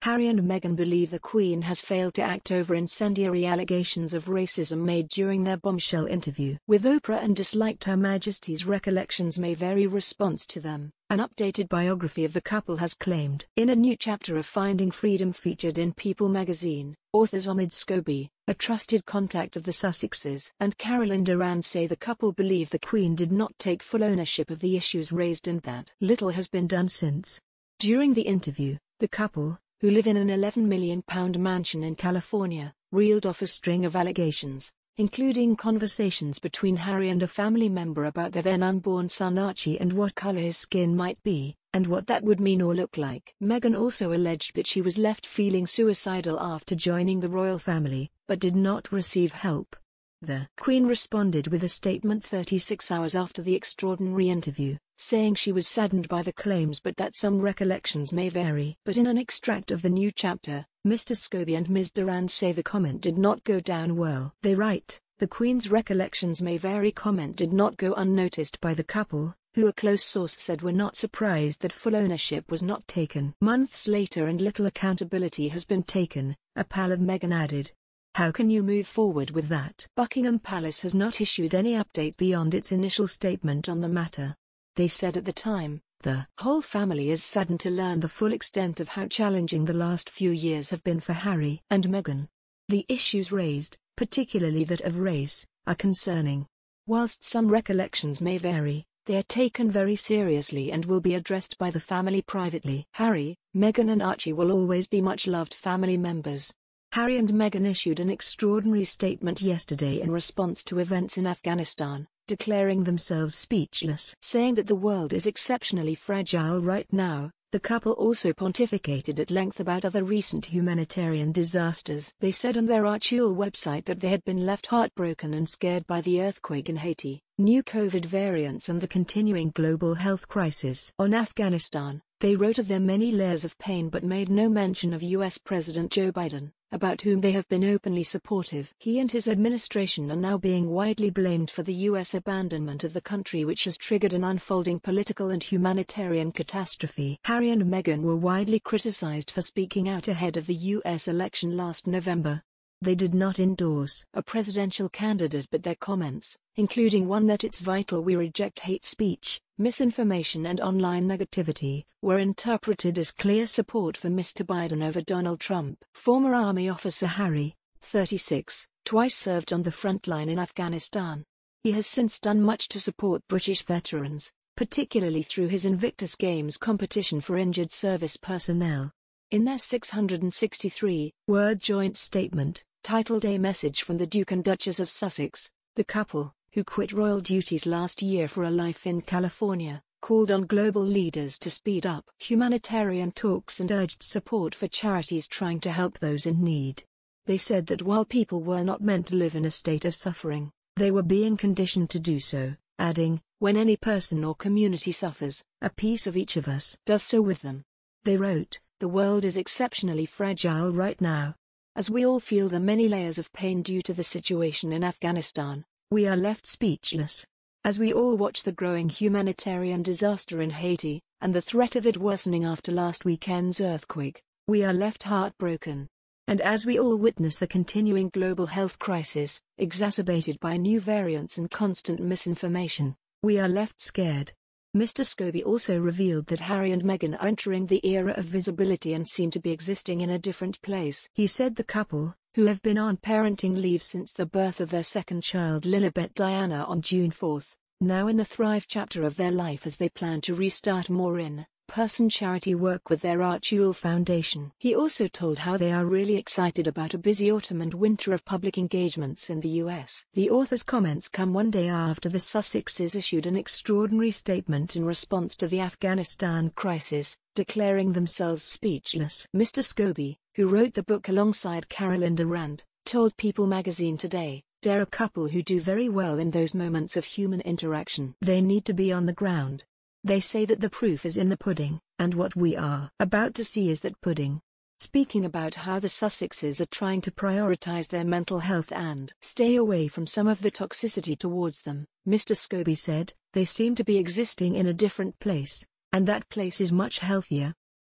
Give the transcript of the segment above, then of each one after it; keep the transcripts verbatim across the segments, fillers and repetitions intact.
Harry and Meghan believe the Queen has failed to act over incendiary allegations of racism made during their bombshell interview with Oprah and disliked Her Majesty's recollections may vary response to them, an updated biography of the couple has claimed. In a new chapter of Finding Freedom featured in People magazine, authors Omid Scobie, a trusted contact of the Sussexes, and Carolyn Durand say the couple believe the Queen did not take full ownership of the issues raised and that little has been done since. During the interview, the couple, who live in an eleven million pound mansion in California, reeled off a string of allegations, including conversations between Harry and a family member about their then unborn son Archie and what color his skin might be, and what that would mean or look like. Meghan also alleged that she was left feeling suicidal after joining the royal family, but did not receive help. The Queen responded with a statement thirty-six hours after the extraordinary interview, saying she was saddened by the claims but that some recollections may vary. But in an extract of the new chapter, Mister Scobie and Miz Durand say the comment did not go down well. They write, "The Queen's recollections may vary" comment did not go unnoticed by the couple, who a close source said were not surprised that full ownership was not taken. Months later and little accountability has been taken, a pal of Meghan added. How can you move forward with that? Buckingham Palace has not issued any update beyond its initial statement on the matter. They said at the time, the whole family is saddened to learn the full extent of how challenging the last few years have been for Harry and Meghan. The issues raised, particularly that of race, are concerning. Whilst some recollections may vary, they are taken very seriously and will be addressed by the family privately. Harry, Meghan and Archie will always be much loved family members. Harry and Meghan issued an extraordinary statement yesterday in response to events in Afghanistan, declaring themselves speechless. Saying that the world is exceptionally fragile right now, the couple also pontificated at length about other recent humanitarian disasters. They said on their Archiul website that they had been left heartbroken and scared by the earthquake in Haiti, new COVID variants and the continuing global health crisis. On Afghanistan, they wrote of their many layers of pain but made no mention of U S President Joe Biden, about whom they have been openly supportive. He and his administration are now being widely blamed for the U S abandonment of the country, which has triggered an unfolding political and humanitarian catastrophe. Harry and Meghan were widely criticized for speaking out ahead of the U S election last November. They did not endorse a presidential candidate, but their comments, including one that it's vital we reject hate speech, misinformation and online negativity, were interpreted as clear support for Mister Biden over Donald Trump. Former Army officer Harry, thirty-six, twice served on the front line in Afghanistan. He has since done much to support British veterans, particularly through his Invictus Games competition for injured service personnel. In their six hundred sixty-three word joint statement, titled A Message from the Duke and Duchess of Sussex, the couple, who quit royal duties last year for a life in California, called on global leaders to speed up humanitarian talks and urged support for charities trying to help those in need. They said that while people were not meant to live in a state of suffering, they were being conditioned to do so, adding, "When any person or community suffers, a piece of each of us does so with them." They wrote, "The world is exceptionally fragile right now. As we all feel the many layers of pain due to the situation in Afghanistan, we are left speechless. As we all watch the growing humanitarian disaster in Haiti, and the threat of it worsening after last weekend's earthquake, we are left heartbroken. And as we all witness the continuing global health crisis, exacerbated by new variants and constant misinformation, we are left scared." Mister Scobie also revealed that Harry and Meghan are entering the era of visibility and seem to be existing in a different place. He said the couple, who have been on parenting leave since the birth of their second child Lilibet Diana on June fourth, now in the Thrive chapter of their life as they plan to restart more in-person charity work with their Archiul Foundation. He also told how they are really excited about a busy autumn and winter of public engagements in the U S. The author's comments come one day after the Sussexes issued an extraordinary statement in response to the Afghanistan crisis, declaring themselves speechless. Mister Scobie, who wrote the book alongside Carolyn Durand, told People magazine today, "They're a couple who do very well in those moments of human interaction. They need to be on the ground. They say that the proof is in the pudding, and what we are about to see is that pudding." Speaking about how the Sussexes are trying to prioritize their mental health and stay away from some of the toxicity towards them, Mister Scobie said, "They seem to be existing in a different place, and that place is much healthier.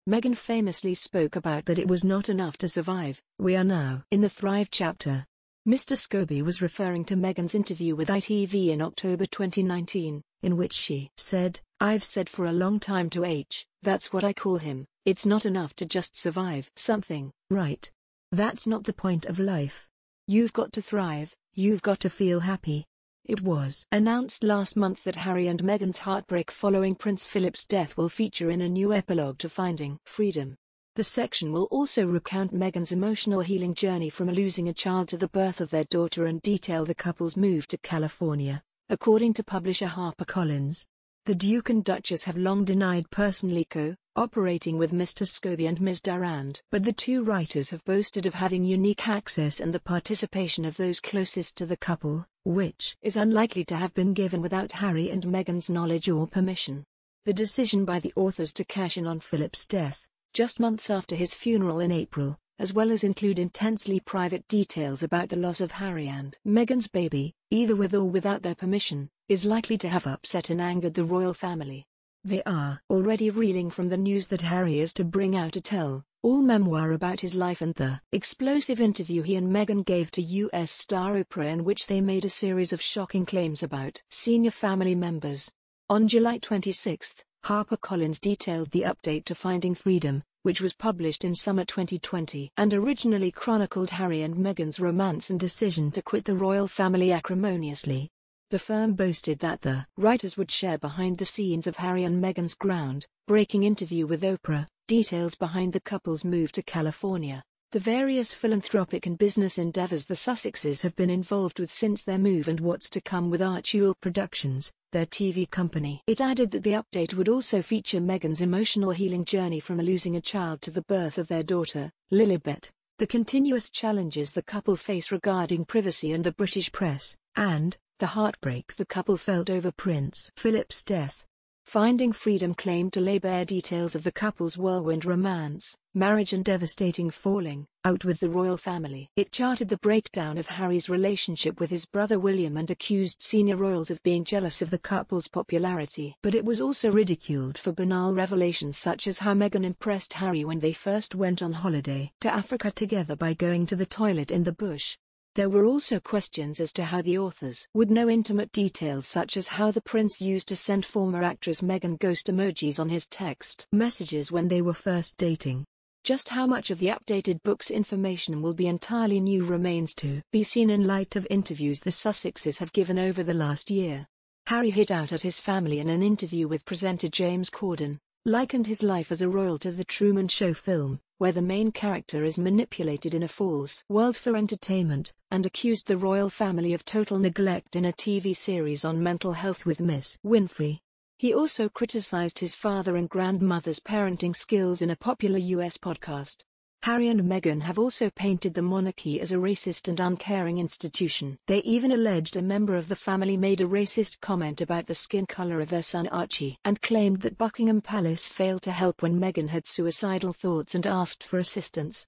Meghan famously spoke about that it was not enough to survive. We are now in the thrive chapter. Mister Scobie was referring to Meghan's interview with I T V in October twenty nineteen, in which she said, "I've said for a long time to H, that's what I call him, it's not enough to just survive something, right? That's not the point of life. You've got to thrive, you've got to feel happy." It was announced last month that Harry and Meghan's heartbreak following Prince Philip's death will feature in a new epilogue to Finding Freedom. The section will also recount Meghan's emotional healing journey from losing a child to the birth of their daughter and detail the couple's move to California, according to publisher HarperCollins. The Duke and Duchess have long denied personally co-operating with Mister Scobie and Miz Durand, but the two writers have boasted of having unique access and the participation of those closest to the couple, which is unlikely to have been given without Harry and Meghan's knowledge or permission. The decision by the authors to cash in on Philip's death, just months after his funeral in April, as well as include intensely private details about the loss of Harry and Meghan's baby, either with or without their permission, is likely to have upset and angered the royal family. They are already reeling from the news that Harry is to bring out a tell-all memoir about his life and the explosive interview he and Meghan gave to U S star Oprah, in which they made a series of shocking claims about senior family members. On July twenty-sixth, HarperCollins detailed the update to Finding Freedom, which was published in summer twenty twenty and originally chronicled Harry and Meghan's romance and decision to quit the royal family acrimoniously. The firm boasted that the writers would share behind the scenes of Harry and Meghan's ground-breaking interview with Oprah, details behind the couple's move to California, the various philanthropic and business endeavors the Sussexes have been involved with since their move, and what's to come with Archewell Productions, their T V company. It added that the update would also feature Meghan's emotional healing journey from losing a child to the birth of their daughter, Lilibet, the continuous challenges the couple face regarding privacy and the British press, and the heartbreak the couple felt over Prince Philip's death. Finding Freedom claimed to lay bare details of the couple's whirlwind romance, marriage and devastating falling out with the royal family. It charted the breakdown of Harry's relationship with his brother William and accused senior royals of being jealous of the couple's popularity. But it was also ridiculed for banal revelations such as how Meghan impressed Harry when they first went on holiday to Africa together by going to the toilet in the bush. There were also questions as to how the authors would know intimate details such as how the prince used to send former actress Meghan ghost emojis on his text messages when they were first dating. Just how much of the updated book's information will be entirely new remains to be seen in light of interviews the Sussexes have given over the last year. Harry hit out at his family in an interview with presenter James Corden, likened his life as a royal to the Truman Show film, where the main character is manipulated in a false world for entertainment, and accused the royal family of total neglect in a T V series on mental health with Miss Winfrey. He also criticized his father and grandmother's parenting skills in a popular U S podcast. Harry and Meghan have also painted the monarchy as a racist and uncaring institution. They even alleged a member of the family made a racist comment about the skin color of their son Archie, and claimed that Buckingham Palace failed to help when Meghan had suicidal thoughts and asked for assistance.